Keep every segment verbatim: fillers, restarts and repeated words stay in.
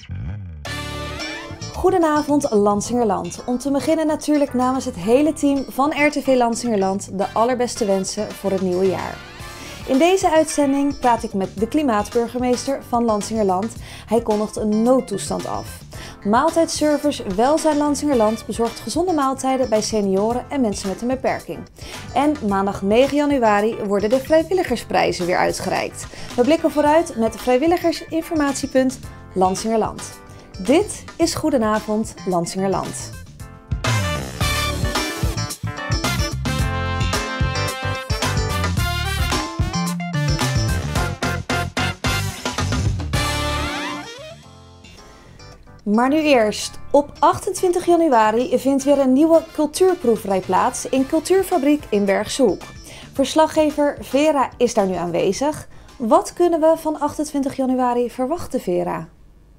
Goedenavond Lansingerland. Om te beginnen natuurlijk namens het hele team van R T V Lansingerland de allerbeste wensen voor het nieuwe jaar. In deze uitzending praat ik met de klimaatburgemeester van Lansingerland. Hij kondigt een noodtoestand af. Maaltijdservice Welzijn Lansingerland bezorgt gezonde maaltijden bij senioren en mensen met een beperking. En maandag negen januari worden de vrijwilligersprijzen weer uitgereikt. We blikken vooruit met vrijwilligersinformatiepunt Lansingerland. Dit is Goedenavond Lansingerland. Maar nu eerst. Op achtentwintig januari vindt weer een nieuwe cultuurproeverij plaats in Cultuurfabriek in Bergse Hoek. Verslaggever Vera is daar nu aanwezig. Wat kunnen we van achtentwintig januari verwachten, Vera?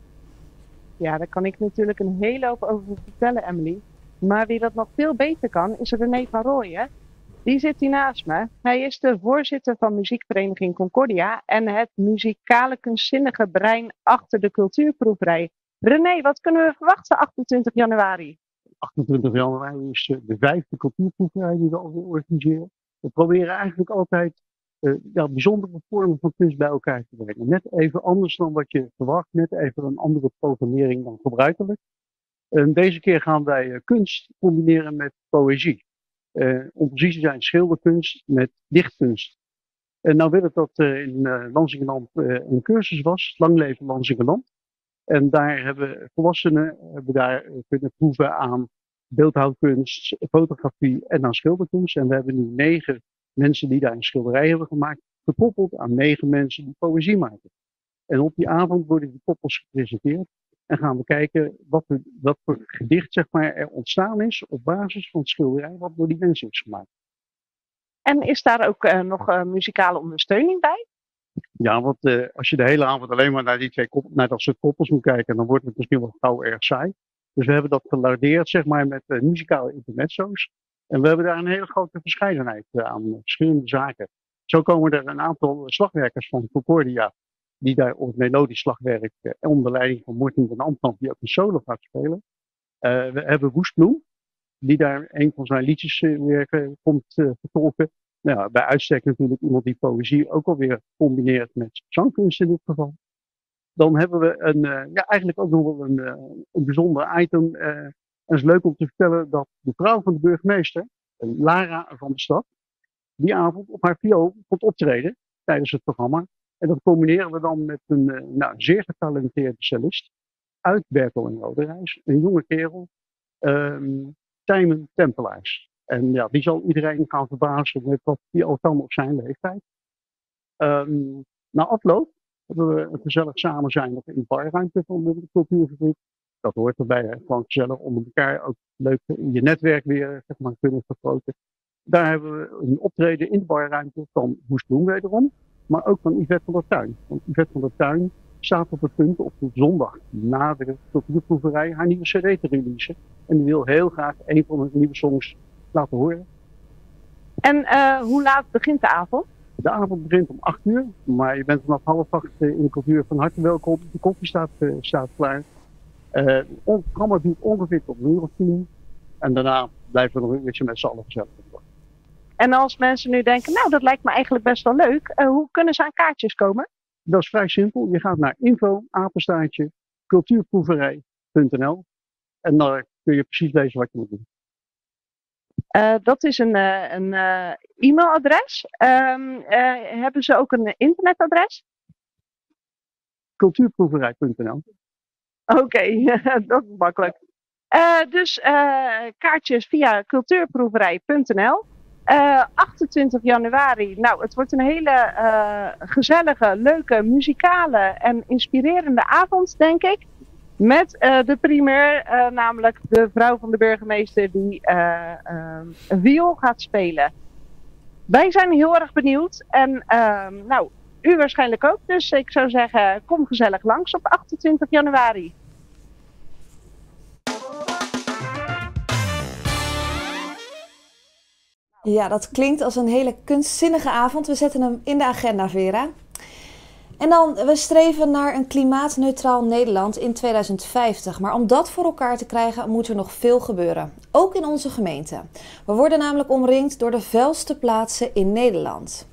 Ja, daar kan ik natuurlijk een hele hoop over vertellen, Emily. Maar wie dat nog veel beter kan, is René van Rooyen. Die zit hier naast me. Hij is de voorzitter van muziekvereniging Concordia en het muzikale kunstzinnige brein achter de cultuurproeverij. René, wat kunnen we verwachten achtentwintig januari? achtentwintig januari is de vijfde cultuurproeverij die we alweer organiseren. We proberen eigenlijk altijd uh, ja, bijzondere vormen van kunst bij elkaar te brengen. Net even anders dan wat je verwacht, net even een andere programmering dan gebruikelijk. En deze keer gaan wij uh, kunst combineren met poëzie. Uh, om precies te zijn schilderkunst met dichtkunst. En nou wil het dat uh, in uh, Lansingerland uh, een cursus was, Lang Leven Lansingerland. En daar hebben volwassenen hebben daar kunnen proeven aan beeldhouwkunst, fotografie en aan schilderkunst. En we hebben nu negen mensen die daar een schilderij hebben gemaakt, gekoppeld aan negen mensen die poëzie maken. En op die avond worden die koppels gepresenteerd en gaan we kijken wat, er, wat voor gedicht zeg maar, er ontstaan is op basis van het schilderij wat door die mensen is gemaakt. En is daar ook uh, nog uh, muzikale ondersteuning bij? Ja, want uh, als je de hele avond alleen maar naar die twee koppels, naar dat soort koppels moet kijken, dan wordt het misschien wel gauw erg saai. Dus we hebben dat gelardeerd, zeg maar, met uh, muzikale intermezzo's. En we hebben daar een hele grote verscheidenheid uh, aan uh, verschillende zaken. Zo komen er een aantal slagwerkers van Concordia, die daar op het melodisch slagwerk, uh, onder leiding van Morten van Amtman, die ook een solo gaat spelen. Uh, we hebben Woest Bloem, die daar een van zijn liedjes uh, weer komt uh, vertolken. Nou ja, bij uitstek natuurlijk iemand die poëzie ook alweer combineert met zangkunst in dit geval. Dan hebben we een, uh, ja, eigenlijk ook nog wel een, uh, een bijzonder item. Uh, en het is leuk om te vertellen dat de vrouw van de burgemeester, Lara van de stad, die avond op haar viool komt optreden tijdens het programma. En dat combineren we dan met een uh, nou, zeer getalenteerde cellist uit Berkel en Roderijs, een jonge kerel, um, Tijmen Tempelaars. En ja, die zal iedereen gaan verbazen met wat hij al kan op zijn leeftijd. Um, na afloop hebben we een gezellig samen zijn nog in de barruimte van de cultuurfabriek. Dat hoort erbij, gewoon gezellig onder elkaar, ook leuk in je netwerk weer zeg maar, kunnen vergroten. Daar hebben we een optreden in de barruimte van Woest Bloem wederom, maar ook van Yvette van der Tuin. Want Yvette van der Tuin staat op het punt op de zondag na de cultuurproeverij haar nieuwe cd te releasen. En die wil heel graag een van de nieuwe songs laten horen. En uh, hoe laat begint de avond? De avond begint om acht uur, maar je bent vanaf half acht uh, in de cultuur van harte welkom. De koffie staat, uh, staat klaar. Uh, het programma duurt ongeveer tot een uur of tien. En daarna blijven we nog een uurtje met z'n allen gezellig. En als mensen nu denken, nou dat lijkt me eigenlijk best wel leuk. Uh, hoe kunnen ze aan kaartjes komen? Dat is vrij simpel. Je gaat naar info apenstaartje cultuurproeverij punt n l en daar kun je precies lezen wat je moet doen. Uh, dat is een, uh, een uh, e-mailadres. Um, uh, hebben ze ook een internetadres? cultuurproeverij punt n l. Oké, okay, dat is makkelijk. Uh, dus uh, kaartjes via cultuurproeverij punt n l. Uh, achtentwintig januari. Nou, het wordt een hele uh, gezellige, leuke, muzikale en inspirerende avond, denk ik. Met uh, de primeur, uh, namelijk de vrouw van de burgemeester die uh, uh, een viool gaat spelen. Wij zijn heel erg benieuwd en uh, nou, u waarschijnlijk ook. Dus ik zou zeggen, kom gezellig langs op achtentwintig januari. Ja, dat klinkt als een hele kunstzinnige avond. We zetten hem in de agenda, Vera. En dan, we streven naar een klimaatneutraal Nederland in tweeduizend vijftig. Maar om dat voor elkaar te krijgen, moet er nog veel gebeuren. Ook in onze gemeente. We worden namelijk omringd door de vuilste plaatsen in Nederland.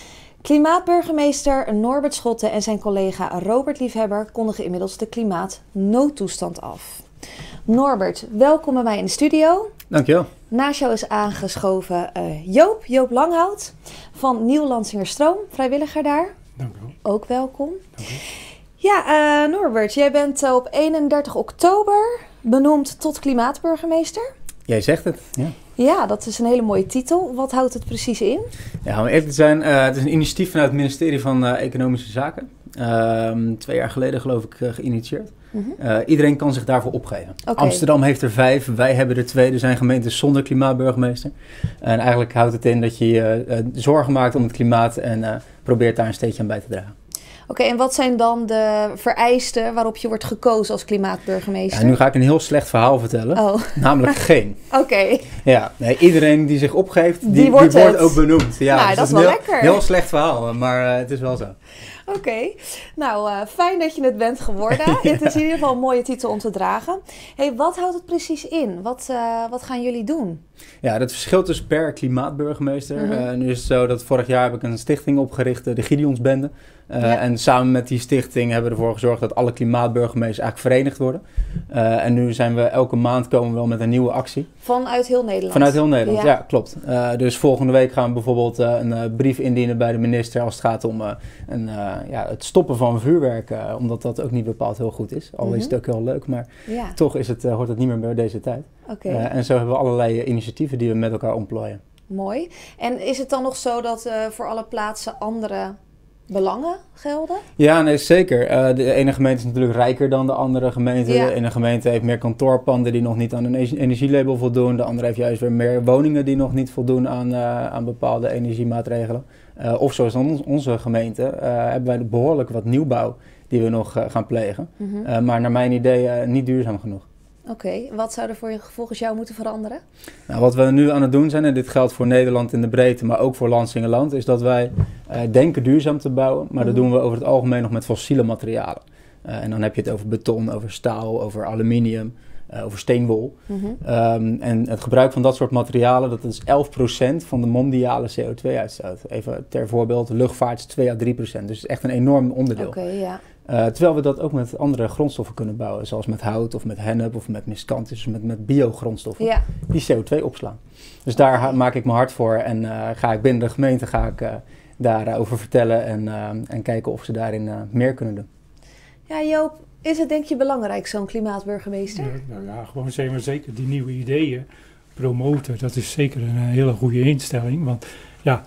Klimaatburgemeester Norbert Schotte en zijn collega Robert Liefhebber kondigen inmiddels de klimaatnoodtoestand af. Norbert, welkom bij mij in de studio. Dankjewel. Naast jou is aangeschoven uh, Joop, Joop Langhout van Nieuw Lansingerstroom, vrijwilliger daar. Dank u wel. Ook welkom. Dank u. Ja, uh, Norbert, jij bent uh, op eenendertig oktober benoemd tot klimaatburgemeester. Jij zegt het, ja. Ja, dat is een hele mooie titel. Wat houdt het precies in? Ja, om eerlijk te zijn, uh, het is een initiatief vanuit het ministerie van uh, Economische Zaken. Uh, twee jaar geleden geloof ik uh, geïnitieerd. Mm-hmm. Uh, iedereen kan zich daarvoor opgeven. Okay. Amsterdam heeft er vijf, wij hebben er twee. Er zijn gemeentes zonder klimaatburgemeester. En eigenlijk houdt het in dat je je uh, zorgen maakt om het klimaat en uh, probeert daar een steentje aan bij te dragen. Oké, okay, en wat zijn dan de vereisten waarop je wordt gekozen als klimaatburgemeester? Ja, nu ga ik een heel slecht verhaal vertellen. Oh. Namelijk geen. Oké. Okay. Ja, nee, iedereen die zich opgeeft, die, die wordt, die wordt ook benoemd. Ja, nou, dus dat is wel wel heel, lekker. Heel slecht verhaal, maar uh, het is wel zo. Oké, okay. nou uh, fijn dat je het bent geworden. Ja. Het is in ieder geval een mooie titel om te dragen. Hey, wat houdt het precies in? Wat, uh, wat gaan jullie doen? Ja, dat verschilt dus per klimaatburgemeester. Mm-hmm. Uh, nu is het zo dat vorig jaar heb ik een stichting opgericht, de Gideonsbende. Uh, ja. En samen met die stichting hebben we ervoor gezorgd dat alle klimaatburgemeesters eigenlijk verenigd worden. Uh, en nu zijn we elke maand komen we wel met een nieuwe actie. Vanuit heel Nederland? Vanuit heel Nederland, ja, ja klopt. Uh, dus volgende week gaan we bijvoorbeeld uh, een uh, brief indienen bij de minister als het gaat om uh, een, uh, ja, het stoppen van vuurwerk. Uh, omdat dat ook niet bepaald heel goed is. Al mm-hmm. is het ook heel leuk, maar ja. toch is het, uh, hoort het niet meer bij deze tijd. Okay. Uh, en zo hebben we allerlei uh, initiatieven die we met elkaar ontplooien. Mooi. En is het dan nog zo dat uh, voor alle plaatsen andere belangen gelden? Ja, nee, zeker. Uh, de ene gemeente is natuurlijk rijker dan de andere gemeente. Ja. De ene gemeente heeft meer kantoorpanden die nog niet aan een energielabel voldoen. De andere heeft juist weer meer woningen die nog niet voldoen aan, uh, aan bepaalde energiemaatregelen. Uh, of zoals on- onze gemeente uh, hebben wij behoorlijk wat nieuwbouw die we nog uh, gaan plegen. Mm-hmm. Uh, maar naar mijn idee uh, niet duurzaam genoeg. Oké, okay. Wat zou er voor je, volgens jou moeten veranderen? Nou, wat we nu aan het doen zijn, en dit geldt voor Nederland in de breedte, maar ook voor Lansingerland, is dat wij uh, denken duurzaam te bouwen, maar mm-hmm. dat doen we over het algemeen nog met fossiele materialen. Uh, en dan heb je het over beton, over staal, over aluminium, uh, over steenwol. Mm-hmm. Um, en het gebruik van dat soort materialen, dat is elf procent van de mondiale C O twee uitstoot. Even ter voorbeeld, luchtvaart is twee à drie procent, dus het is echt een enorm onderdeel. Oké, okay, ja. Uh, terwijl we dat ook met andere grondstoffen kunnen bouwen, zoals met hout of met hennep of met miscanthus, dus met, met biogrondstoffen, ja. die C O twee opslaan. Dus daar ha- maak ik me hard voor en uh, ga ik binnen de gemeente ga ik, uh, daarover vertellen en, uh, en kijken of ze daarin uh, meer kunnen doen. Ja, Joop, is het denk je belangrijk zo'n klimaatburgemeester? Ja, nou ja, gewoon zeg maar zeker die nieuwe ideeën promoten, dat is zeker een hele goede instelling, want ja,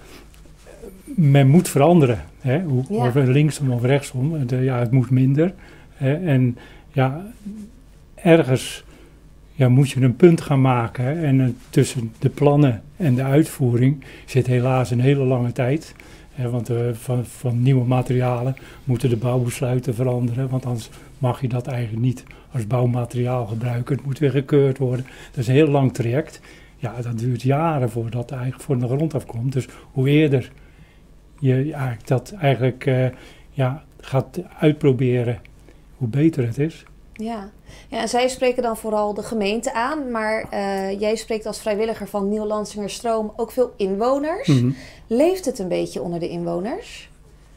men moet veranderen, hè? Hoe, ja. Of linksom of rechtsom, de, ja, het moet minder. Hè? En ja, ergens ja, moet je een punt gaan maken. Hè? En uh, tussen de plannen en de uitvoering zit helaas een hele lange tijd. Hè? Want uh, van, van nieuwe materialen moeten de bouwbesluiten veranderen, want anders mag je dat eigenlijk niet als bouwmateriaal gebruiken. Het moet weer gekeurd worden. Dat is een heel lang traject. Ja, dat duurt jaren voordat het eigenlijk voor de grond afkomt. Dus hoe eerder je ja, dat eigenlijk uh, ja, gaat uitproberen, hoe beter het is. Ja. Ja, en zij spreken dan vooral de gemeente aan, maar uh, jij spreekt als vrijwilliger van Nieuw Lansingerstroom ook veel inwoners. Mm-hmm. Leeft het een beetje onder de inwoners?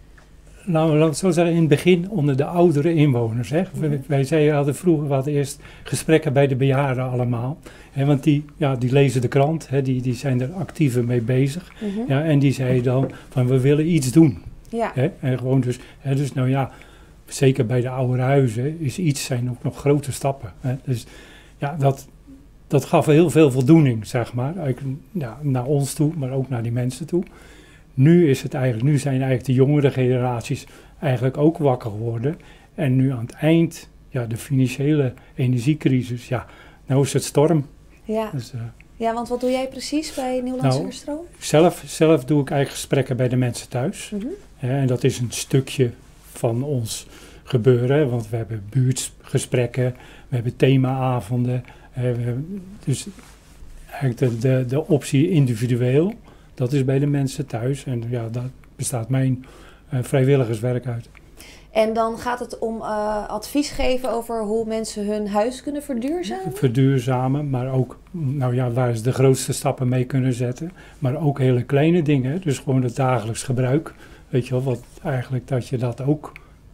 Nou, laat ik zo zeggen, in het begin onder de oudere inwoners. Hè. Mm-hmm. Wij zeiden, hadden vroeger, we hadden eerst gesprekken bij de bejaarden allemaal. Hè, want die, ja, die lezen de krant, hè, die, die zijn er actiever mee bezig. Mm-hmm. Ja, en die zeiden dan van, we willen iets doen. Ja. Hè, en gewoon dus, hè, dus, nou ja, zeker bij de oude huizen is iets zijn ook nog grote stappen. Hè. Dus ja, dat, dat gaf heel veel voldoening, zeg maar. Ja, naar ons toe, maar ook naar die mensen toe. Nu is het eigenlijk, nu zijn eigenlijk de jongere generaties eigenlijk ook wakker geworden. En nu aan het eind, ja, de financiële energiecrisis, ja, nou is het storm. Ja, dus, uh, ja, want wat doe jij precies bij Nieuw Lansingerstroom? Nou, zelf, zelf doe ik eigenlijk gesprekken bij de mensen thuis. Mm-hmm. Ja, en dat is een stukje van ons gebeuren, want we hebben buurtgesprekken, we hebben themaavonden. Uh, we hebben, dus eigenlijk de, de, de optie individueel. Dat is bij de mensen thuis en ja, daar bestaat mijn uh, vrijwilligerswerk uit. En dan gaat het om uh, advies geven over hoe mensen hun huis kunnen verduurzamen? Verduurzamen, maar ook nou ja, waar ze de grootste stappen mee kunnen zetten. Maar ook hele kleine dingen, dus gewoon het dagelijks gebruik. Weet je wel, wat eigenlijk dat je dat ook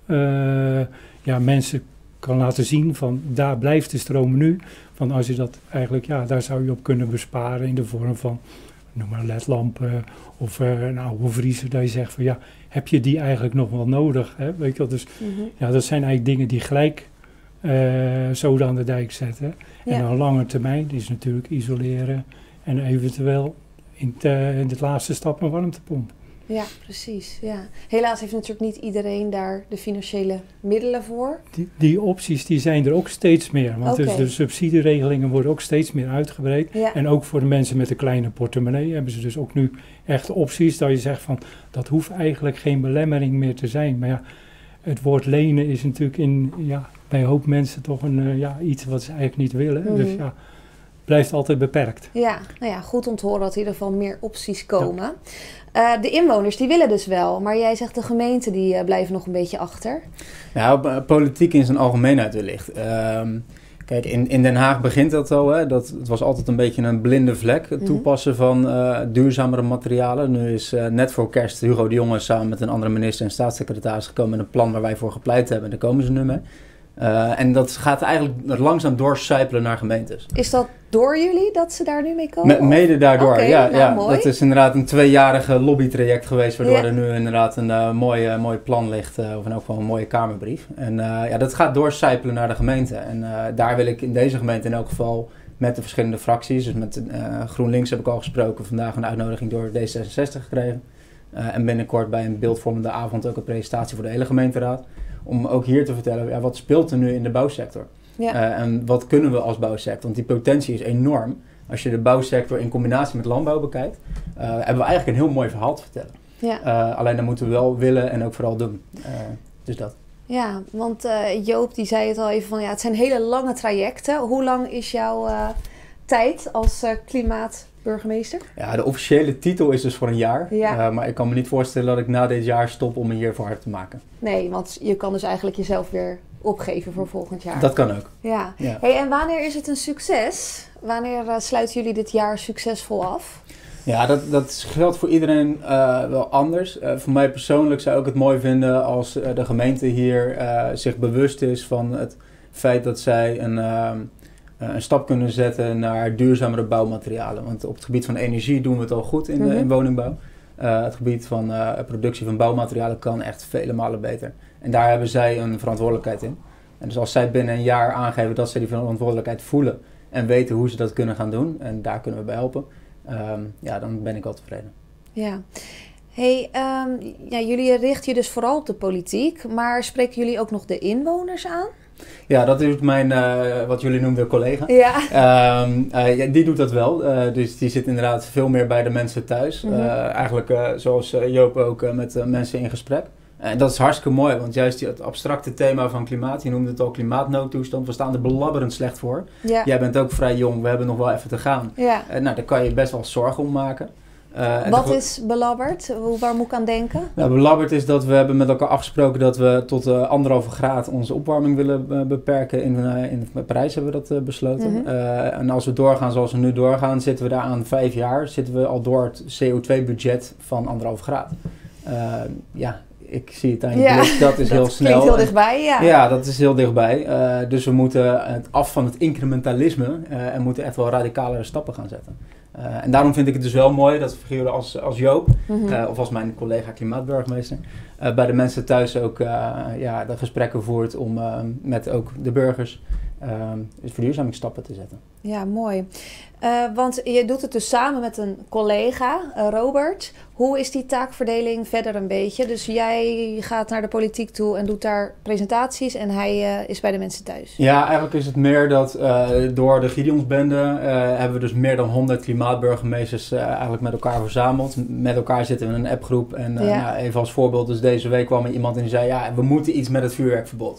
uh, ja, mensen kan laten zien van daar blijft de stroom nu. Van als je dat eigenlijk, ja, daar zou je op kunnen besparen in de vorm van, noem maar L E D-lampen of uh, een oude vriezer. Dat je zegt van ja, heb je die eigenlijk nog wel nodig? Hè? Weet je wel, dus mm-hmm. ja, dat zijn eigenlijk dingen die gelijk uh, zoden aan de dijk zetten. Ja. En op lange termijn is natuurlijk isoleren en eventueel in, te, in de laatste stap een warmtepomp. Ja, precies. Ja. Helaas heeft natuurlijk niet iedereen daar de financiële middelen voor. Die, die opties die zijn er ook steeds meer. Want okay. dus de subsidieregelingen worden ook steeds meer uitgebreid. Ja. En ook voor de mensen met een kleine portemonnee hebben ze dus ook nu echt opties. Dat je zegt van, dat hoeft eigenlijk geen belemmering meer te zijn. Maar ja, het woord lenen is natuurlijk in, ja, bij een hoop mensen toch een, uh, ja, iets wat ze eigenlijk niet willen. Mm-hmm. Dus ja, blijft altijd beperkt. Ja, nou ja, goed om te horen dat er in ieder geval meer opties komen. Ja. Uh, de inwoners die willen dus wel, maar jij zegt de gemeenten die uh, blijven nog een beetje achter. Nou, politiek in zijn algemeenheid wellicht. Uh, kijk, in, in Den Haag begint dat al. Hè, dat, het was altijd een beetje een blinde vlek, het mm-hmm. toepassen van uh, duurzamere materialen. Nu is uh, net voor kerst Hugo de Jonge samen met een andere minister en staatssecretaris gekomen met een plan waar wij voor gepleit hebben. En daar komen ze nu mee. Uh, en dat gaat eigenlijk langzaam doorcijpelen naar gemeentes. Is dat door jullie dat ze daar nu mee komen? Me, mede daardoor, okay, ja. Nou, ja. Mooi. Dat is inderdaad een tweejarige lobbytraject geweest, waardoor ja. er nu inderdaad een uh, mooi, uh, mooi plan ligt, uh, of in elk geval een mooie kamerbrief. En uh, ja, dat gaat doorcijpelen naar de gemeente. En uh, daar wil ik in deze gemeente in elk geval met de verschillende fracties, dus met uh, GroenLinks heb ik al gesproken, vandaag een uitnodiging door D zesenzestig gekregen. Uh, en binnenkort bij een beeldvormende avond ook een presentatie voor de hele gemeenteraad. Om ook hier te vertellen, ja, wat speelt er nu in de bouwsector? Ja. Uh, en wat kunnen we als bouwsector? Want die potentie is enorm. Als je de bouwsector in combinatie met landbouw bekijkt, uh, hebben we eigenlijk een heel mooi verhaal te vertellen. Ja. Uh, alleen dat moeten we wel willen en ook vooral doen. Uh, dus dat. Ja, want uh, Joop die zei het al even van, ja, het zijn hele lange trajecten. Hoe lang is jouw uh, tijd als uh, klimaatburgemeester? Ja, de officiële titel is dus voor een jaar. Ja. Uh, maar ik kan me niet voorstellen dat ik na dit jaar stop om me hiervoor hard te maken. Nee, want je kan dus eigenlijk jezelf weer opgeven voor volgend jaar. Dat kan ook. Ja. ja. Hey, en wanneer is het een succes? Wanneer uh, sluiten jullie dit jaar succesvol af? Ja, dat, dat geldt voor iedereen uh, wel anders. Uh, voor mij persoonlijk zou ik het mooi vinden als uh, de gemeente hier uh, zich bewust is van het feit dat zij een, uh, een stap kunnen zetten naar duurzamere bouwmaterialen. Want op het gebied van energie doen we het al goed in, mm-hmm. uh, in woningbouw. Uh, het gebied van uh, productie van bouwmaterialen kan echt vele malen beter. En daar hebben zij een verantwoordelijkheid in. En dus als zij binnen een jaar aangeven dat ze die verantwoordelijkheid voelen en weten hoe ze dat kunnen gaan doen, en daar kunnen we bij helpen, um, ja, dan ben ik al tevreden. Ja. Hey, um, ja, jullie richten je dus vooral op de politiek, maar spreken jullie ook nog de inwoners aan? Ja, dat is mijn, uh, wat jullie noemden, collega. Ja. Um, uh, ja, die doet dat wel. Uh, dus die zit inderdaad veel meer bij de mensen thuis. Mm-hmm. Uh, eigenlijk uh, zoals uh, Joop ook uh, met uh, mensen in gesprek. En dat is hartstikke mooi, want juist die, het abstracte thema van klimaat, je noemde het al klimaatnoodtoestand, we staan er belabberend slecht voor. Ja. Jij bent ook vrij jong, we hebben nog wel even te gaan. Ja. Uh, nou, daar kan je best wel zorgen om maken. Uh, Wat de, is belabberd? Waar moet ik aan denken? Nou, belabberd is dat we hebben met elkaar afgesproken dat we tot uh, anderhalve graad onze opwarming willen uh, beperken. In, uh, in Parijs hebben we dat uh, besloten. Mm-hmm. Uh, en als we doorgaan zoals we nu doorgaan, zitten we daar aan vijf jaar, zitten we al door het C O twee budget van anderhalve graad. Uh, ja, ik zie het aan je ja, blik, dat is dat heel snel. Klinkt heel dichtbij, ja. Ja, dat is heel dichtbij. Uh, dus we moeten het af van het incrementalisme uh, en moeten echt wel radicalere stappen gaan zetten. Uh, en daarom vind ik het dus wel mooi dat figuren als, als Joop, mm-hmm. uh, of als mijn collega klimaatburgemeester, uh, bij de mensen thuis ook uh, ja, de gesprekken voert om uh, met ook de burgers uh, verduurzamingsstappen te zetten. Ja, mooi. Uh, want je doet het dus samen met een collega, uh, Robert. Hoe is die taakverdeling verder een beetje? Dus jij gaat naar de politiek toe en doet daar presentaties en hij uh, is bij de mensen thuis. Ja, eigenlijk is het meer dat uh, door de Gideonsbende uh, hebben we dus meer dan honderd klimaatburgemeesters uh, eigenlijk met elkaar verzameld. Met elkaar zitten we in een appgroep en uh, ja. nou, even als voorbeeld, dus deze week kwam er iemand en die zei, ja, we moeten iets met het vuurwerkverbod.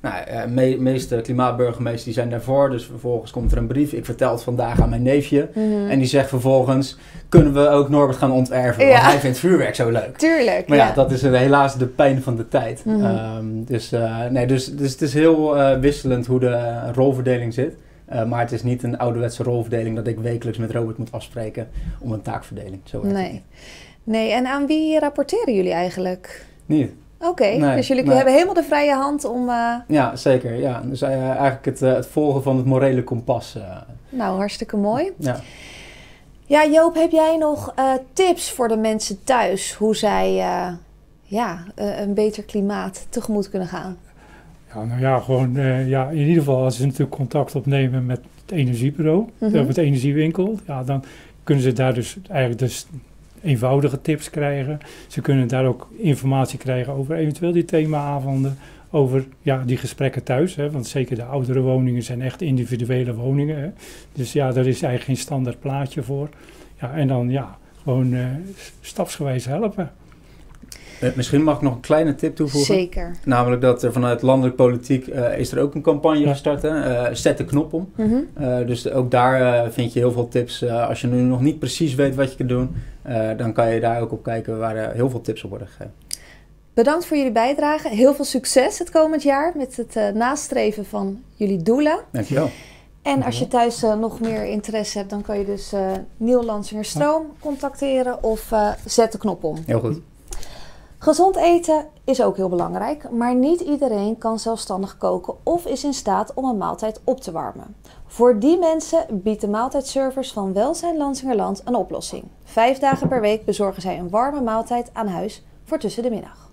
Nou, de me meeste klimaatburgemeesters die zijn daarvoor, dus vervolgens komt er een brief. Ik vertel het vandaag aan mijn neefje mm-hmm. en die zegt vervolgens, kunnen we ook Norbert gaan ontwerven, ja. want hij vindt vuurwerk zo leuk. Tuurlijk, Maar ja, ja. dat is helaas de pijn van de tijd. Mm-hmm. Um, dus, uh, nee, dus, dus het is heel uh, wisselend hoe de uh, rolverdeling zit. Uh, maar het is niet een ouderwetse rolverdeling dat ik wekelijks met Robert moet afspreken om een taakverdeling. Zo werkt nee. het niet. Nee, en aan wie rapporteren jullie eigenlijk? Niet. Oké, okay, nee, dus jullie nee. hebben helemaal de vrije hand om... Uh... Ja, zeker. Ja. Dus uh, eigenlijk het, uh, het volgen van het morele kompas. Uh. Nou, hartstikke mooi. Ja. Ja, Joop, heb jij nog uh, tips voor de mensen thuis hoe zij uh, ja, uh, een beter klimaat tegemoet kunnen gaan? Ja, nou ja, gewoon uh, ja, in ieder geval als ze natuurlijk contact opnemen met het energiebureau, mm-hmm. of het energiewinkel, ja, dan kunnen ze daar dus eigenlijk dus eenvoudige tips krijgen. Ze kunnen daar ook informatie krijgen over eventueel die themaavonden, over ja, die gesprekken thuis. Hè, want zeker de oudere woningen zijn echt individuele woningen. Hè. Dus ja, daar is eigenlijk geen standaard plaatje voor. Ja, en dan ja, gewoon uh, stapsgewijs helpen. Misschien mag ik nog een kleine tip toevoegen. Zeker. Namelijk dat er vanuit landelijk politiek uh, is er ook een campagne ja. gestart. Uh, zet de knop om. Mm-hmm. uh, dus ook daar uh, vind je heel veel tips. Uh, als je nu nog niet precies weet wat je kunt doen, uh, dan kan je daar ook op kijken waar uh, heel veel tips op worden gegeven. Bedankt voor jullie bijdrage. Heel veel succes het komend jaar met het uh, nastreven van jullie doelen. Dankjewel. En als je thuis uh, nog meer interesse hebt, dan kan je dus uh, Niel Lansinger-Stroom contacteren of uh, zet de knop om. Heel goed. Gezond eten is ook heel belangrijk, maar niet iedereen kan zelfstandig koken of is in staat om een maaltijd op te warmen. Voor die mensen biedt de maaltijdservice van Welzijn Lansingerland een oplossing. Vijf dagen per week bezorgen zij een warme maaltijd aan huis voor tussen de middag.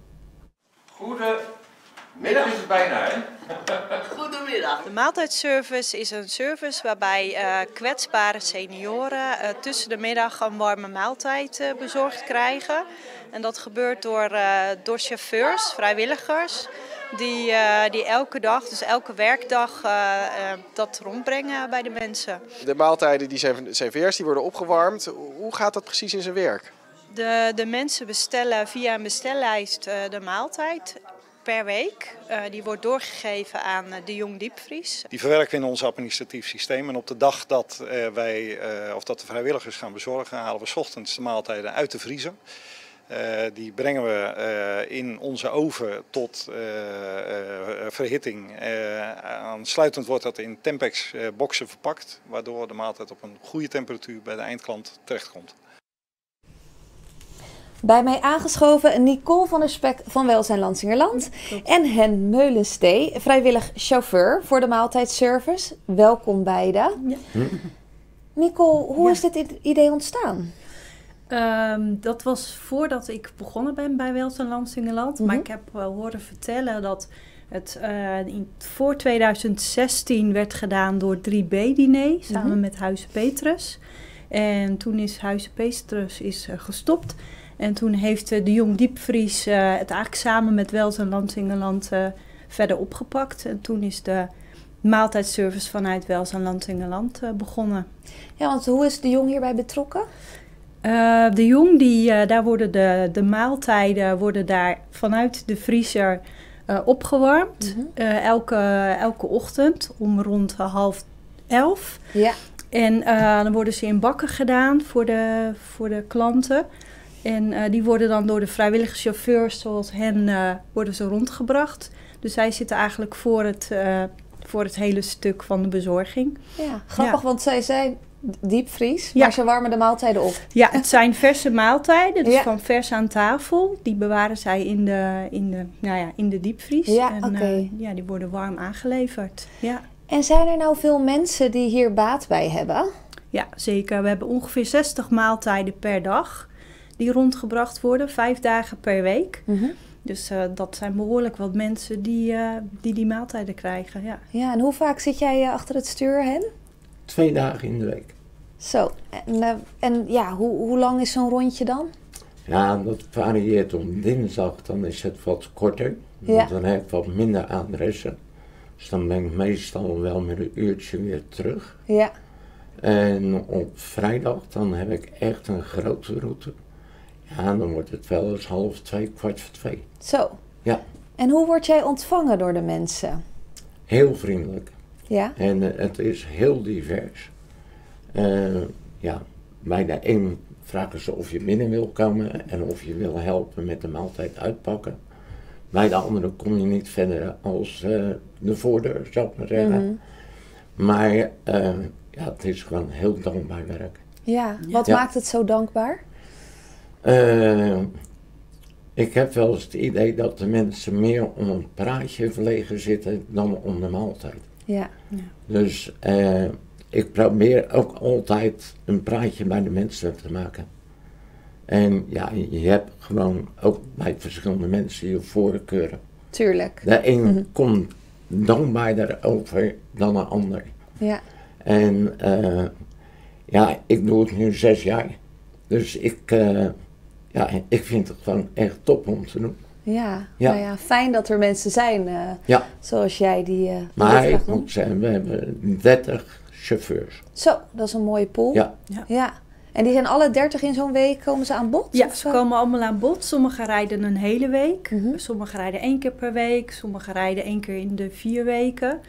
Goedemiddag is het bijna, hè? Goedemiddag. De maaltijdservice is een service waarbij uh, kwetsbare senioren uh, tussen de middag een warme maaltijd uh, bezorgd krijgen. En dat gebeurt door, uh, door chauffeurs, vrijwilligers, die, uh, die elke dag, dus elke werkdag, uh, uh, dat rondbrengen bij de mensen. De maaltijden die zijn serveers, die worden opgewarmd. Hoe gaat dat precies in zijn werk? De, de mensen bestellen via een bestellijst uh, de maaltijd per week. Uh, die wordt doorgegeven aan uh, de Jong Diepvries. Die verwerken we in ons administratief systeem. En op de dag dat uh, wij, uh, of dat de vrijwilligers gaan bezorgen, halen we 's ochtends de maaltijden uit de vriezer. Uh, die brengen we uh, in onze oven tot uh, uh, verhitting. Uh, aansluitend wordt dat in Tempex uh, boxen verpakt, waardoor de maaltijd op een goede temperatuur bij de eindklant terechtkomt. Bij mij aangeschoven Nicole van der Spek van Welzijn Lansingerland en Hen Meulenstee, vrijwillig chauffeur voor de maaltijdservice. Welkom beiden. Ja. Nicole, hoe ja. is dit idee ontstaan? Um, dat was voordat ik begonnen ben bij Welzijn Lansingerland. Mm-hmm. Maar ik heb uh, horen vertellen dat het uh, in, voor twintig zestien werd gedaan door drie B-diner samen mm-hmm. met Huize Petrus. En toen is Huize Petrus is, uh, gestopt. En toen heeft uh, de Jong Diepvries uh, het eigenlijk samen met Welzijn Lansingerland uh, verder opgepakt. En toen is de maaltijdservice vanuit Welzijn Lansingerland uh, begonnen. Ja, want hoe is de Jong hierbij betrokken? Uh, de Jong, die, uh, daar worden de, de maaltijden worden daar vanuit de vriezer uh, opgewarmd. Mm-hmm. uh, elke, elke ochtend om rond uh, half elf. Ja. En uh, dan worden ze in bakken gedaan voor de, voor de klanten. En uh, die worden dan door de vrijwillige chauffeurs zoals hen uh, worden ze rondgebracht. Dus zij zitten eigenlijk voor het, uh, voor het hele stuk van de bezorging. Ja, grappig, ja. Want zij zijn diepvries, maar ja. ze warmen de maaltijden op. Ja, het zijn verse maaltijden, dus ja. van vers aan tafel. Die bewaren zij in de, in de, nou ja, in de diepvries. Ja, en okay. uh, ja, die worden warm aangeleverd. Ja. En zijn er nou veel mensen die hier baat bij hebben? Ja, zeker. We hebben ongeveer zestig maaltijden per dag die rondgebracht worden, vijf dagen per week. Mm-hmm. Dus uh, dat zijn behoorlijk wat mensen die, uh, die die maaltijden krijgen. Ja. Ja, en hoe vaak zit jij uh, achter het stuur, Hen? Twee dagen in de week. Zo, en, uh, en ja, hoe, hoe lang is zo'n rondje dan? Ja, dat varieert. Om dinsdag dan is het wat korter. Ja. Want dan heb ik wat minder adressen. Dus dan ben ik meestal wel met een uurtje weer terug. Ja. En op vrijdag dan heb ik echt een grote route. Ja, dan wordt het wel eens half twee, kwart voor twee. Zo. Ja. En hoe word jij ontvangen door de mensen? heel vriendelijk. Ja. En uh, het is heel divers. Uh, ja, bij de een vragen ze of je binnen wil komen en of je wil helpen met de maaltijd uitpakken. Bij de andere kom je niet verder als uh, de voordeur, zou ik maar zeggen. Mm-hmm. Maar uh, ja, het is gewoon heel dankbaar werk. Ja, wat ja. maakt het zo dankbaar? Uh, ik heb wel eens het idee dat de mensen meer om een praatje verlegen zitten dan om de maaltijd. Ja. Ja. Dus uh, ik probeer ook altijd een praatje bij de mensen te maken. En ja, je hebt gewoon ook bij verschillende mensen je voorkeuren. Tuurlijk. De een mm-hmm. komt dankbaarder over dan de ander. Ja. En uh, ja, ik doe het nu zes jaar. Dus ik, uh, ja, ik vind het gewoon echt top om te doen. Ja, ja. Nou ja, fijn dat er mensen zijn uh, ja. zoals jij die... Uh, maar ik moet zeggen, we hebben dertig chauffeurs. Zo, dat is een mooie pool. Ja. ja. ja. En die zijn alle dertig in zo'n week, komen ze aan bod? Ja, ze komen allemaal aan bod. Sommigen rijden een hele week. Mm-hmm. Sommigen rijden één keer per week. Sommigen rijden één keer in de vier weken.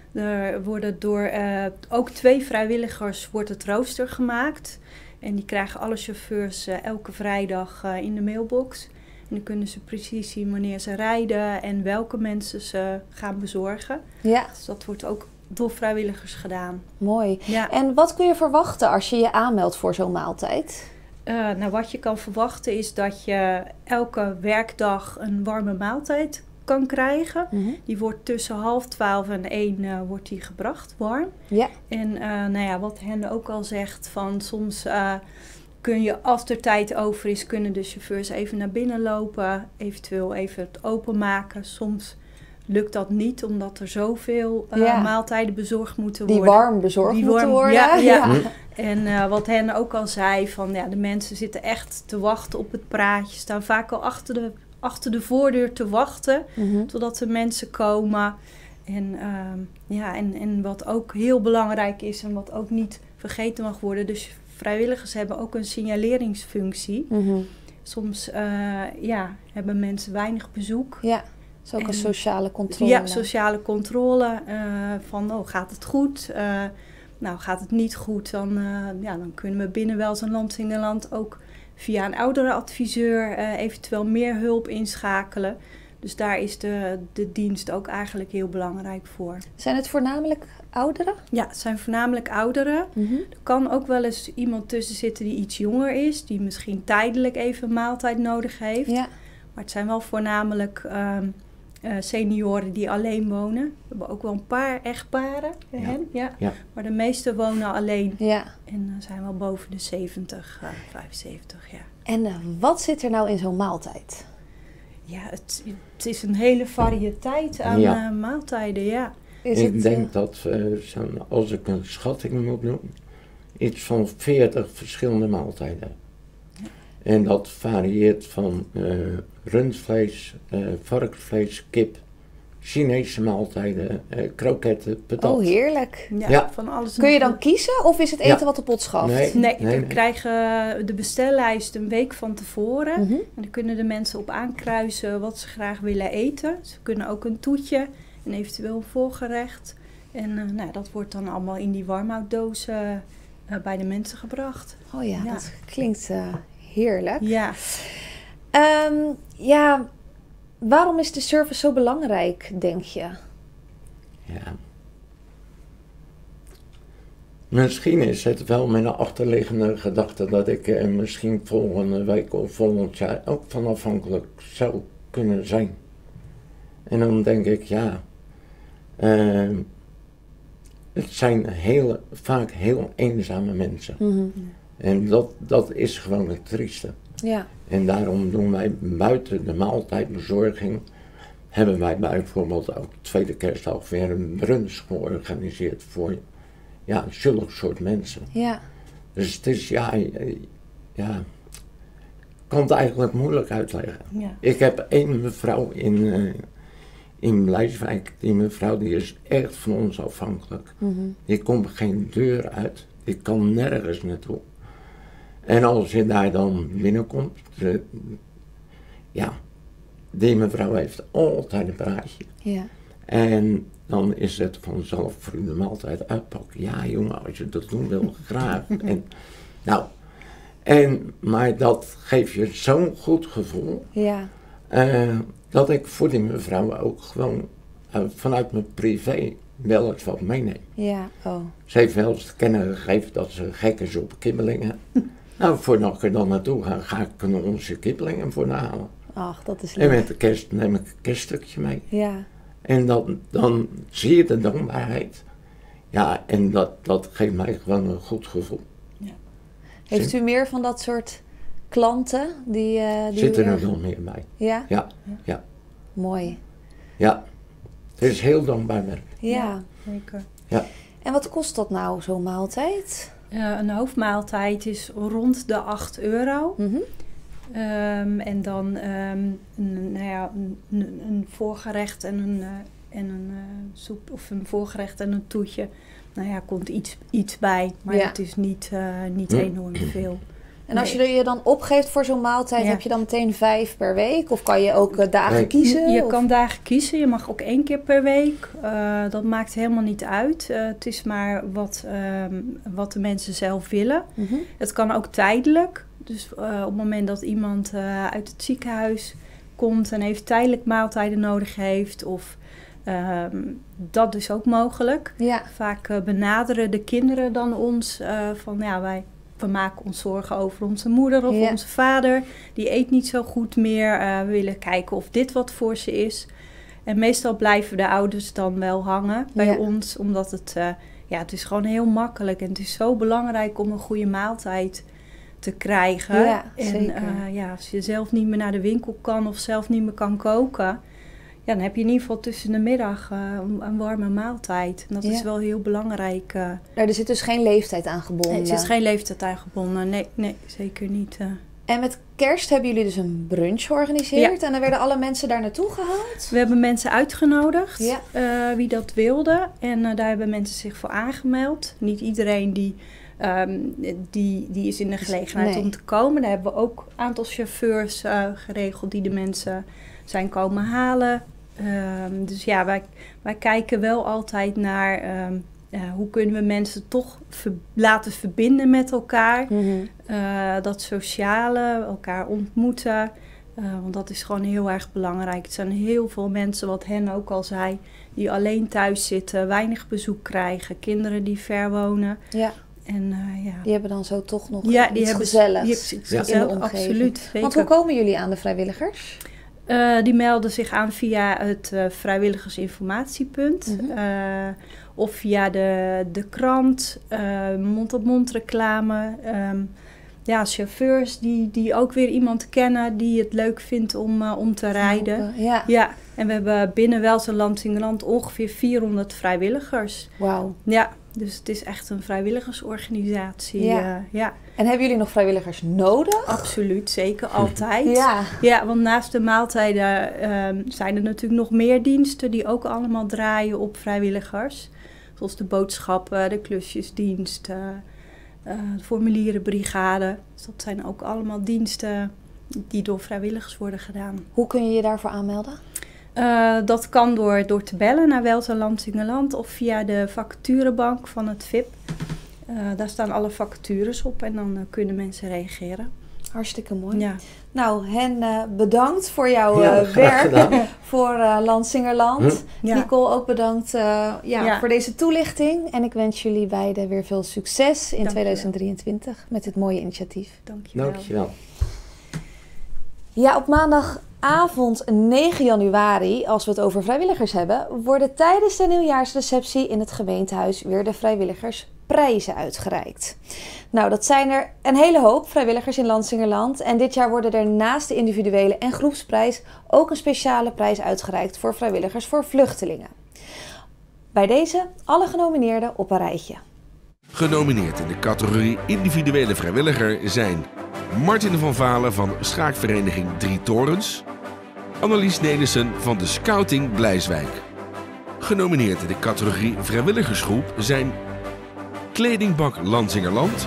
Er worden door uh, ook twee vrijwilligers wordt het rooster gemaakt. En die krijgen alle chauffeurs uh, elke vrijdag uh, in de mailbox. En dan kunnen ze precies zien wanneer ze rijden en welke mensen ze gaan bezorgen. Ja. Dus dat wordt ook door vrijwilligers gedaan. Mooi. Ja. En wat kun je verwachten als je je aanmeldt voor zo'n maaltijd? Uh, nou, wat je kan verwachten is dat je elke werkdag een warme maaltijd kan krijgen. Mm-hmm. Die wordt tussen half twaalf en één uh, wordt die gebracht, warm. Ja. En uh, nou ja, wat Hen ook al zegt, van soms uh, kun je als er tijd over is, kunnen de chauffeurs even naar binnen lopen, eventueel even het openmaken. Soms lukt dat niet, omdat er zoveel uh, ja. maaltijden bezorgd moeten worden. Die warm bezorgd Die moeten warm, worden. Ja, ja. Hm. En uh, wat Hen ook al zei, van ja, de mensen zitten echt te wachten op het praatje, staan vaak al achter de, achter de voordeur te wachten, Mm-hmm. totdat de mensen komen. En, uh, ja, en, en wat ook heel belangrijk is en wat ook niet vergeten mag worden, dus vrijwilligers hebben ook een signaleringsfunctie. Mm-hmm. Soms uh, ja, hebben mensen weinig bezoek. Ja, dat is ook en, een sociale controle. Ja, sociale controle. Uh, van, oh, gaat het goed? Uh, nou, gaat het niet goed, dan, uh, ja, dan kunnen we binnen Welzijn Lansingerland ook via een ouderenadviseur uh, eventueel meer hulp inschakelen. Dus daar is de, de dienst ook eigenlijk heel belangrijk voor. Zijn het voornamelijk ouderen? Ja, het zijn voornamelijk ouderen. Mm-hmm. Er kan ook wel eens iemand tussen zitten die iets jonger is, die misschien tijdelijk even een maaltijd nodig heeft. Ja. Maar het zijn wel voornamelijk um, uh, senioren die alleen wonen. We hebben ook wel een paar echtparen. Ja. Hen, ja. Ja. Maar de meeste wonen alleen. Ja. En uh, zijn wel boven de zeventig, uh, vijfenzeventig, ja. En uh, wat zit er nou in zo'n maaltijd? Ja, het, het is een hele variëteit aan ja. uh, maaltijden, ja. Is ik het, denk uh... dat, uh, zo'n, als ik een schatting moet doen, iets van veertig verschillende maaltijden. Ja. En dat varieert van uh, rundvlees, uh, varkensvlees, kip, Chinese maaltijden, uh, kroketten, patat. Oh, heerlijk. Ja, ja. Van alles. Kun je dan kiezen of is het eten ja. wat op ons schaft? Nee, nee, nee, we nee. krijgen de bestellijst een week van tevoren. Mm-hmm. En dan kunnen de mensen op aankruisen wat ze graag willen eten. Ze kunnen ook een toetje en eventueel een voorgerecht. En uh, nou, dat wordt dan allemaal in die warmhouddozen uh, bij de mensen gebracht. Oh ja, ja. dat klinkt uh, heerlijk. Ja. Um, ja, waarom is de service zo belangrijk, denk je? Ja. Misschien is het wel mijn achterliggende gedachte dat ik uh, misschien volgende week of volgend jaar ook van afhankelijk zou kunnen zijn. En dan denk ik, ja, uh, het zijn heel, vaak heel eenzame mensen. Mm-hmm. En dat, dat is gewoon het trieste. Ja. En daarom doen wij buiten de maaltijdbezorging, hebben wij bijvoorbeeld ook tweede kerstdag weer een brunch georganiseerd voor ja, zulke soort mensen. Ja. Dus het is, ja, ja, ik kan het eigenlijk moeilijk uitleggen. Ja. Ik heb één mevrouw in, uh, in Blijswijk, die mevrouw die is echt van ons afhankelijk. Mm-hmm. Die komt geen deur uit, die kan nergens naartoe. En als je daar dan binnenkomt, de, ja, die mevrouw heeft altijd een praatje. Ja. En dan is het vanzelf voor u de maaltijd uitpakken. Ja jongen, als je dat doen wil, graag. en, nou, en, maar dat geeft je zo'n goed gevoel. Ja. Uh, dat ik voor die mevrouw ook gewoon uh, vanuit mijn privé wel eens wat meeneem. Ja, oh. Ze heeft wel eens te kennen gegeven dat ze gek is op kibbelingen. Nou, voordat ik er dan naartoe ga, ga ik een onsje kibbelingen voor haar halen. Ach, dat is leuk. En met de kerst neem ik een kerststukje mee. Ja. En dan, dan zie je de dankbaarheid. Ja, en dat, dat geeft mij gewoon een goed gevoel. Ja. Heeft u meer van dat soort klanten? Die, uh, die Zitten er erg... wel meer bij. Ja? Ja, ja. Mooi. Ja, het is heel dankbaar werk. Ja, zeker. Ja. En wat kost dat nou, zo'n maaltijd? Uh, een hoofdmaaltijd is rond de acht euro. Mm-hmm. Um, en dan um, een, nou ja, een, een voorgerecht en een, uh, en een uh, soep of een voorgerecht en een toetje. Nou ja, komt iets, iets bij, maar ja. het is niet, uh, niet enorm veel. En als nee. je je dan opgeeft voor zo'n maaltijd, ja. heb je dan meteen vijf per week? Of kan je ook uh, dagen nee. kiezen? Je of? kan dagen kiezen. Je mag ook één keer per week. Uh, dat maakt helemaal niet uit. Uh, het is maar wat, um, wat de mensen zelf willen. Mm-hmm. Het kan ook tijdelijk. Dus uh, op het moment dat iemand uh, uit het ziekenhuis komt en heeft tijdelijk maaltijden nodig heeft, of um, dat is ook mogelijk. Ja. Vaak uh, benaderen de kinderen dan ons uh, van ja, wij we maken ons zorgen over onze moeder of ja. onze vader. Die eet niet zo goed meer. Uh, we willen kijken of dit wat voor ze is. En meestal blijven de ouders dan wel hangen bij ja. ons, omdat het, uh, ja, het is gewoon heel makkelijk en het is zo belangrijk om een goede maaltijd te krijgen. Ja, en zeker. Uh, ja, als je zelf niet meer naar de winkel kan of zelf niet meer kan koken, ja, dan heb je in ieder geval tussen de middag uh, een warme maaltijd. En dat ja. is wel heel belangrijk. Uh. Nou, er zit dus geen leeftijd aan gebonden? Nee, er zit geen leeftijd aan gebonden. Nee, nee zeker niet. Uh. En met kerst hebben jullie dus een brunch georganiseerd. Ja. En dan werden alle mensen daar naartoe gehaald? We hebben mensen uitgenodigd, ja. uh, wie dat wilde. En uh, daar hebben mensen zich voor aangemeld. Niet iedereen die, um, die, die is in de gelegenheid nee. om te komen. Daar hebben we ook een aantal chauffeurs uh, geregeld die de mensen zijn komen halen. Um, dus ja, wij, wij kijken wel altijd naar um, uh, hoe kunnen we mensen toch ver, laten verbinden met elkaar. Mm-hmm. Uh, dat sociale, elkaar ontmoeten. Uh, want dat is gewoon heel erg belangrijk. Het zijn heel veel mensen, wat Hen ook al zei, die alleen thuis zitten, weinig bezoek krijgen. Kinderen die ver wonen. Ja. En, uh, ja. Die hebben dan zo toch nog ja, iets die hebben, gezelligs die hebben iets ja. gezellig, in de omgeving. Absoluut, zeker. Want hoe komen jullie aan de vrijwilligers? Uh, die melden zich aan via het uh, vrijwilligersinformatiepunt. Mm-hmm. Uh, of via de, de krant, uh, mond-op-mond reclame. Um, ja, chauffeurs die, die ook weer iemand kennen die het leuk vindt om, uh, om te rijden. Ja. ja. En we hebben binnen Welsen-Lansingerland ongeveer vierhonderd vrijwilligers. Wauw. Ja, dus het is echt een vrijwilligersorganisatie. Ja. Uh, ja. En hebben jullie nog vrijwilligers nodig? Absoluut, zeker altijd. Ja. Ja, want naast de maaltijden uh, zijn er natuurlijk nog meer diensten die ook allemaal draaien op vrijwilligers. Zoals de boodschappen, de klusjesdienst, uh, uh, de formulierenbrigade. Dus dat zijn ook allemaal diensten die door vrijwilligers worden gedaan. Hoe kun je je daarvoor aanmelden? Uh, dat kan door, door te bellen naar Welsen-Lansingerland of via de vacaturebank van het V I P. Uh, daar staan alle vacatures op en dan uh, kunnen mensen reageren. Hartstikke mooi. Ja. Nou, Hen, uh, bedankt voor jouw uh, ja, werk voor uh, Lansingerland. Hm? Ja. Nicole, ook bedankt uh, ja, ja. voor deze toelichting. En ik wens jullie beiden weer veel succes in tweeduizend drieëntwintig met dit mooie initiatief. Dankjewel. Dankjewel. Ja, op maandagavond negen januari, als we het over vrijwilligers hebben, worden tijdens de nieuwjaarsreceptie in het gemeentehuis weer de vrijwilligersprijzen uitgereikt. Nou, dat zijn er een hele hoop vrijwilligers in Lansingerland. En dit jaar worden er naast de individuele en groepsprijs ook een speciale prijs uitgereikt voor vrijwilligers voor vluchtelingen. Bij deze alle genomineerden op een rijtje. Genomineerd in de categorie individuele vrijwilliger zijn Martin van Valen van schaakvereniging Drie Torens, Annelies Nelissen van de Scouting Blijswijk. Genomineerd in de categorie vrijwilligersgroep zijn Kledingbak Lansingerland,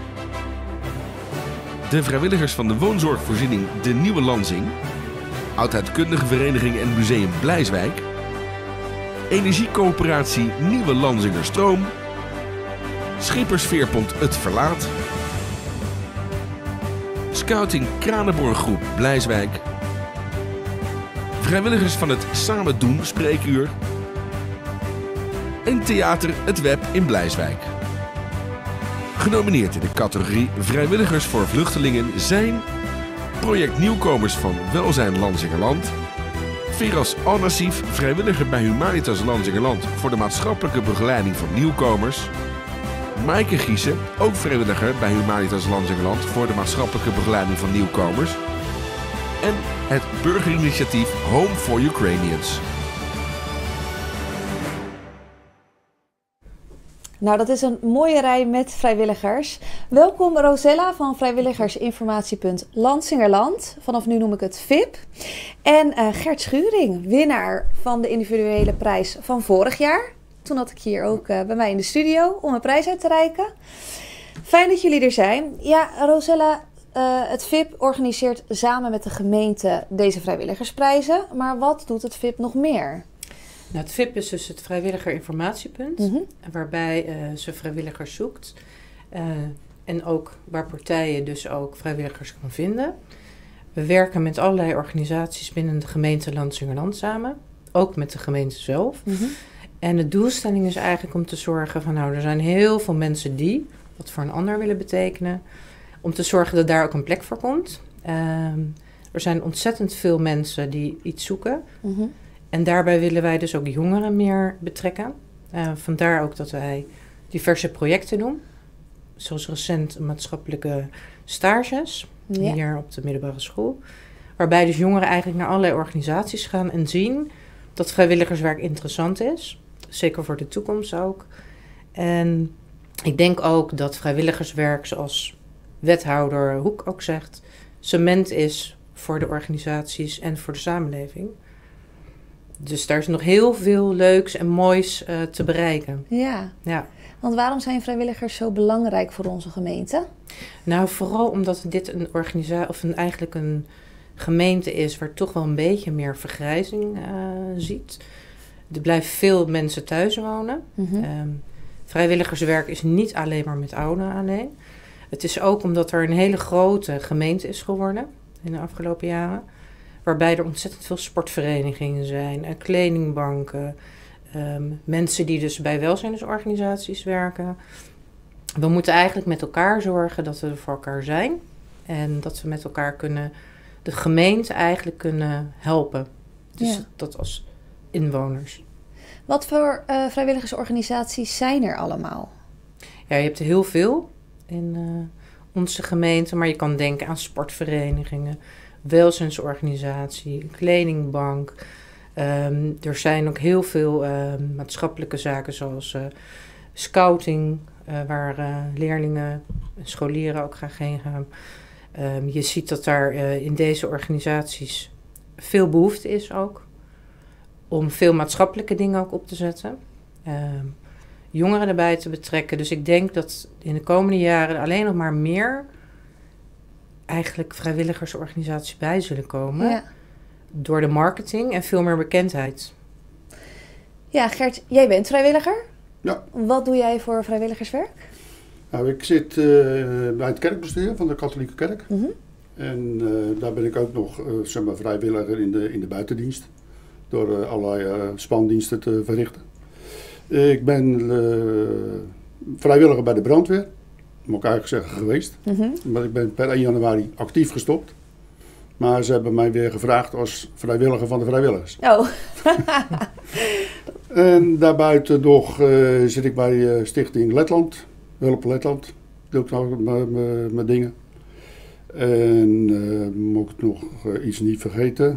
de vrijwilligers van de woonzorgvoorziening De Nieuwe Lansing, Oudheidkundige Vereniging en Museum Blijswijk, Energiecoöperatie Nieuwe Lansingerstroom, Schippersveerpont Het Verlaat, Scouting Kranenborggroep Blijswijk, vrijwilligers van het Samen Doen Spreekuur en Theater Het Web in Blijswijk. Genomineerd in de categorie Vrijwilligers voor Vluchtelingen zijn Project Nieuwkomers van Welzijn Lansingerland, Firas Al-Nassif, vrijwilliger bij Humanitas Lansingerland voor de maatschappelijke begeleiding van nieuwkomers, Maaike Giesen, ook vrijwilliger bij Humanitas Lansingerland voor de maatschappelijke begeleiding van nieuwkomers, en het burgerinitiatief Home for Ukrainians. Nou, dat is een mooie rij met vrijwilligers. Welkom Rosella van vrijwilligersinformatiepunt Lansingerland. Vanaf nu noem ik het V I P. En uh, Gert Schuring, winnaar van de individuele prijs van vorig jaar. Toen had ik hier ook uh, bij mij in de studio om een prijs uit te reiken. Fijn dat jullie er zijn. Ja, Rosella, uh, het V I P organiseert samen met de gemeente deze vrijwilligersprijzen. Maar wat doet het V I P nog meer? Nou, het V I P is dus het vrijwilligerinformatiepunt, mm-hmm. waarbij uh, ze vrijwilligers zoekt. Uh, en ook waar partijen dus ook vrijwilligers kan vinden. We werken met allerlei organisaties binnen de gemeente Lansingerland samen. Ook met de gemeente zelf. Mm-hmm. En de doelstelling is eigenlijk om te zorgen van, nou, er zijn heel veel mensen die wat voor een ander willen betekenen. Om te zorgen dat daar ook een plek voor komt. Uh, er zijn ontzettend veel mensen die iets zoeken. Mm-hmm. En daarbij willen wij dus ook jongeren meer betrekken. Uh, vandaar ook dat wij diverse projecten doen. Zoals recent maatschappelijke stages, ja. hier op de middelbare school. Waarbij dus jongeren eigenlijk naar allerlei organisaties gaan en zien dat vrijwilligerswerk interessant is. Zeker voor de toekomst ook. En ik denk ook dat vrijwilligerswerk, zoals wethouder Hoek ook zegt, cement is voor de organisaties en voor de samenleving. Dus daar is nog heel veel leuks en moois uh, te bereiken. Ja. ja, want waarom zijn vrijwilligers zo belangrijk voor onze gemeente? Nou, vooral omdat dit een organisatie of een, eigenlijk een gemeente is waar toch wel een beetje meer vergrijzing uh, ziet. Er blijven veel mensen thuis wonen. Mm-hmm. Um, vrijwilligerswerk is niet alleen maar met ouderen alleen. Het is ook omdat er een hele grote gemeente is geworden in de afgelopen jaren. Waarbij er ontzettend veel sportverenigingen zijn, en kledingbanken, um, mensen die dus bij welzijnsorganisaties werken. We moeten eigenlijk met elkaar zorgen dat we er voor elkaar zijn. En dat we met elkaar kunnen, de gemeente eigenlijk kunnen helpen. Dus ja. dat als inwoners. Wat voor uh, vrijwilligersorganisaties zijn er allemaal? Ja, je hebt er heel veel in uh, onze gemeente. Maar je kan denken aan sportverenigingen, welzijnsorganisatie, kledingbank. Um, er zijn ook heel veel uh, maatschappelijke zaken zoals uh, scouting, uh, waar uh, leerlingen en scholieren ook graag heen gaan. Um, je ziet dat daar uh, in deze organisaties veel behoefte is ook om veel maatschappelijke dingen ook op te zetten. Um, jongeren erbij te betrekken. Dus ik denk dat in de komende jaren alleen nog maar meer eigenlijk vrijwilligersorganisaties bij zullen komen. Ja. Door de marketing en veel meer bekendheid. Ja, Gert, jij bent vrijwilliger. Ja. Wat doe jij voor vrijwilligerswerk? Nou, ik zit uh, bij het kerkbestuur van de katholieke kerk. Mm-hmm. En uh, daar ben ik ook nog uh, zeg maar vrijwilliger in de, in de buitendienst. Door uh, allerlei uh, spandiensten te verrichten. Uh, ik ben uh, vrijwilliger bij de brandweer. Moet ik eigenlijk zeggen geweest. Mm-hmm. Maar ik ben per één januari actief gestopt. Maar ze hebben mij weer gevraagd als vrijwilliger van de vrijwilligers. Oh. En daarbuiten nog uh, zit ik bij uh, Stichting Letland. Hulp Letland. Doe ik nog mijn dingen. En uh, moet ik nog uh, iets niet vergeten.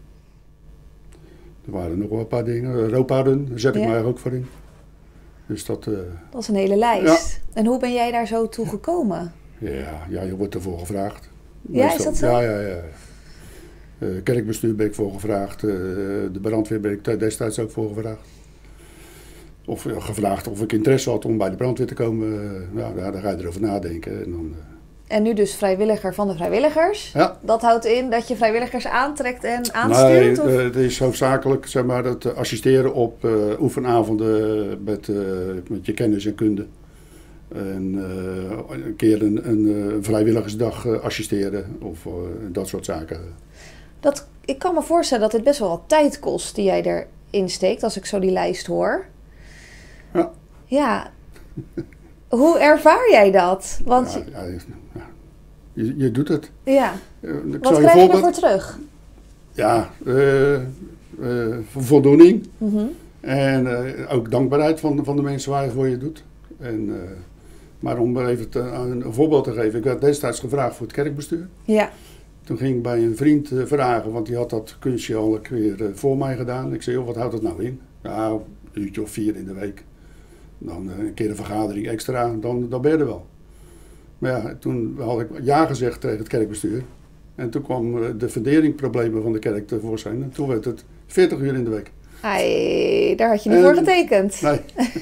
Er waren nog wel een paar dingen. Europa-run, daar zet ik ja. mij ook voor in. Dus dat, uh, dat is een hele lijst. Ja. En hoe ben jij daar zo toe gekomen? Ja, ja, je wordt ervoor gevraagd. Ja, meestal. Is dat zo? Ja, ja, ja. Uh, kerkbestuur ben ik voor gevraagd. Uh, de brandweer ben ik destijds ook voor gevraagd. Of uh, gevraagd of ik interesse had om bij de brandweer te komen. Uh, nou, daar, daar ga je erover nadenken. En dan, uh... En nu dus vrijwilliger van de vrijwilligers. Ja. Dat houdt in dat je vrijwilligers aantrekt en aanstuurt? Nee, of? het is hoofdzakelijk zeg maar, het assisteren op uh, oefenavonden met, uh, met je kennis en kunde. En uh, een keer een, een, een vrijwilligersdag uh, assisteren of uh, dat soort zaken. Dat, ik kan me voorstellen dat dit best wel wat tijd kost die jij erin steekt, als ik zo die lijst hoor. Ja. Ja. Hoe ervaar jij dat? Want ja, ja, ja. Je, je doet het. Ja. Uh, ik wat zal krijg je, je ervoor terug? Ja, uh, uh, voldoening. Mm-hmm. En uh, ook dankbaarheid van, van de mensen waar je voor je doet. En, uh, maar om er even te, een voorbeeld te geven. Ik werd destijds gevraagd voor het kerkbestuur. Ja. Toen ging ik bij een vriend uh, vragen, want die had dat kunstje al een keer uh, voor mij gedaan. Ik zei, joh, wat houdt dat nou in? Nou, een uurtje of vier in de week. Dan uh, een keer een vergadering extra, dan, dan ben je er wel. Maar ja, toen had ik ja gezegd tegen het kerkbestuur. En toen kwam uh, de verderingproblemen van de kerk tevoorschijn. En toen werd het veertig uur in de week. Ai, daar had je niet en, voor getekend. Nee.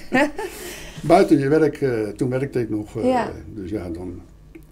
Buiten je werk, uh, toen werkte ik nog. Uh, ja. Dus ja, dan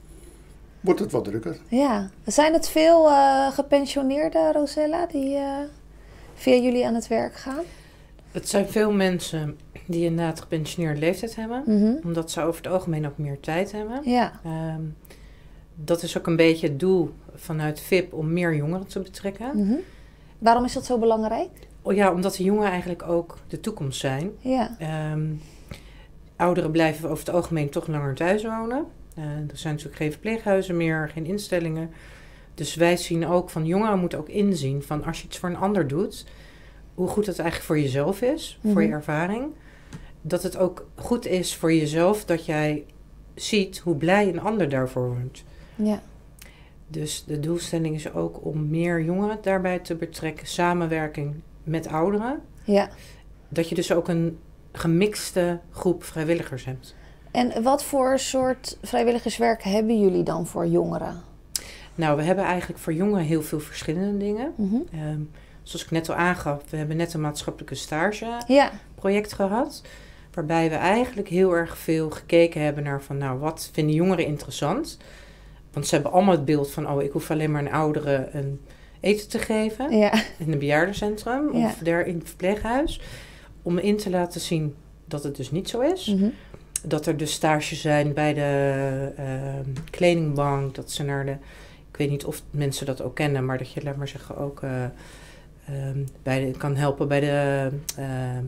wordt het wat drukker. Ja. Zijn het veel uh, gepensioneerden, Rosella, die uh, via jullie aan het werk gaan? Het zijn veel mensen die inderdaad gepensioneerde leeftijd hebben. Mm-hmm. Omdat ze over het algemeen ook meer tijd hebben. Ja. Um, dat is ook een beetje het doel vanuit V I P om meer jongeren te betrekken. Mm-hmm. Waarom is dat zo belangrijk? Oh ja, omdat de jongeren eigenlijk ook de toekomst zijn. Ja. Um, ouderen blijven over het algemeen toch langer thuis wonen. Uh, er zijn natuurlijk geen verpleeghuizen meer, geen instellingen. Dus wij zien ook van jongeren moeten ook inzien van als je iets voor een ander doet, hoe goed het eigenlijk voor jezelf is, mm-hmm. voor je ervaring. Dat het ook goed is voor jezelf dat jij ziet hoe blij een ander daarvoor wordt. Ja. Dus de doelstelling is ook om meer jongeren daarbij te betrekken, samenwerking met ouderen. Ja. Dat je dus ook een gemixte groep vrijwilligers hebt. En wat voor soort vrijwilligerswerk hebben jullie dan voor jongeren? Nou, we hebben eigenlijk voor jongeren heel veel verschillende dingen. Mm-hmm. Um, zoals ik net al aangaf, we hebben net een maatschappelijke stage ja. project gehad. Waarbij we eigenlijk heel erg veel gekeken hebben naar van, nou, wat vinden jongeren interessant? Want ze hebben allemaal het beeld van, oh, ik hoef alleen maar een oudere een eten te geven. Ja. In een bejaardencentrum ja. of daar in het verpleeghuis. Om in te laten zien dat het dus niet zo is. Mm-hmm. Dat er dus stages zijn bij de uh, kledingbank. Dat ze naar de, ik weet niet of mensen dat ook kennen, maar dat je, laat maar zeggen, ook uh, um, bij de, kan helpen bij de, uh,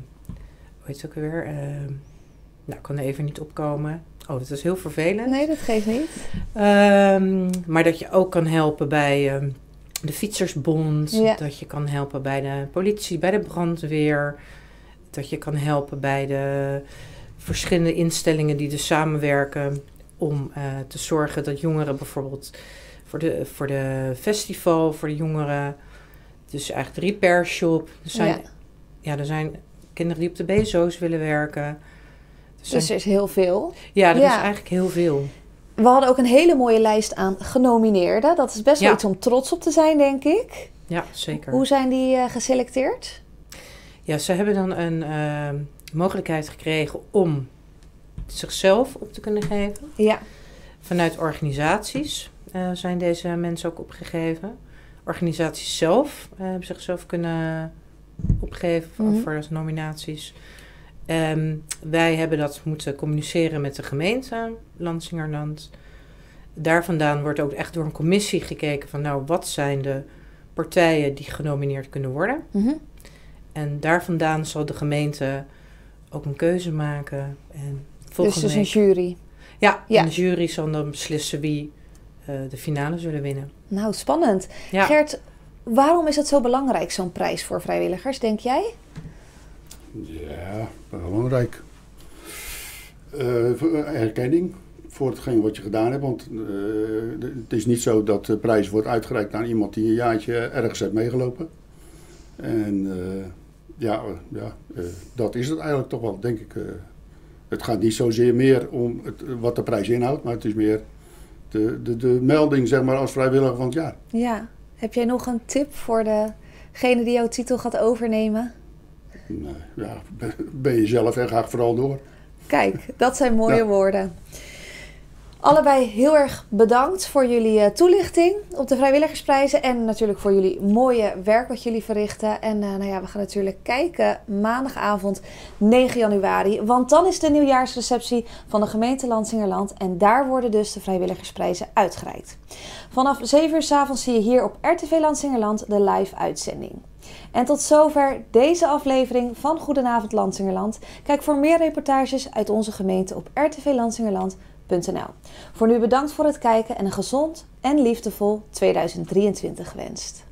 hoe heet het ook weer? Uh, nou, ik kan er even niet opkomen. Oh, dat is heel vervelend. Nee, dat geeft niet. Um, maar dat je ook kan helpen bij um, de Fietsersbond. Ja. Dat je kan helpen bij de politie, bij de brandweer. Dat je kan helpen bij de verschillende instellingen die dus samenwerken om uh, te zorgen dat jongeren bijvoorbeeld voor de, voor de festival, voor de jongeren, dus eigenlijk de repair shop. Er zijn, ja. Ja, er zijn kinderen die op de B S O's willen werken. Er zijn, dus er is heel veel. Ja, er ja. is eigenlijk heel veel. We hadden ook een hele mooie lijst aan genomineerden. Dat is best wel ja. iets om trots op te zijn, denk ik. Ja, zeker. Hoe zijn die uh, geselecteerd? Ja, ze hebben dan een uh, mogelijkheid gekregen om zichzelf op te kunnen geven. Ja. Vanuit organisaties uh, zijn deze mensen ook opgegeven. Organisaties zelf uh, hebben zichzelf kunnen opgeven mm-hmm. voor de nominaties. Um, wij hebben dat moeten communiceren met de gemeente Lansingerland. Daar vandaan wordt ook echt door een commissie gekeken van, nou, wat zijn de partijen die genomineerd kunnen worden. Mm-hmm. En daar vandaan zal de gemeente ook een keuze maken. En dus dus een jury? Ja, ja, en de jury zal dan beslissen wie uh, de finale zullen winnen. Nou, spannend. Ja. Gert, waarom is het zo belangrijk, zo'n prijs voor vrijwilligers, denk jij? Ja, belangrijk. Uh, erkenning voor hetgeen wat je gedaan hebt. Want uh, het is niet zo dat de prijs wordt uitgereikt aan iemand die een jaartje ergens heeft meegelopen. En uh, ja, ja uh, dat is het eigenlijk toch wel, denk ik. Uh, het gaat niet zozeer meer om het, wat de prijs inhoudt, maar het is meer de, de, de melding, zeg maar, als vrijwilliger van het jaar. Ja. Heb jij nog een tip voor degene die jouw titel gaat overnemen? Nee, ja, ben je zelf en ga vooral door. Kijk, dat zijn mooie ja. woorden. Allebei heel erg bedankt voor jullie uh, toelichting op de vrijwilligersprijzen. En natuurlijk voor jullie mooie werk wat jullie verrichten. En uh, nou ja, we gaan natuurlijk kijken maandagavond negen januari. Want dan is de nieuwjaarsreceptie van de gemeente Lansingerland. En daar worden dus de vrijwilligersprijzen uitgereikt. Vanaf zeven uur 's avonds zie je hier op R T V Lansingerland de live uitzending. En tot zover deze aflevering van Goedenavond Lansingerland. Kijk voor meer reportages uit onze gemeente op r t v lansingerland punt n l. Voor nu bedankt voor het kijken en een gezond en liefdevol tweeduizend drieëntwintig gewenst.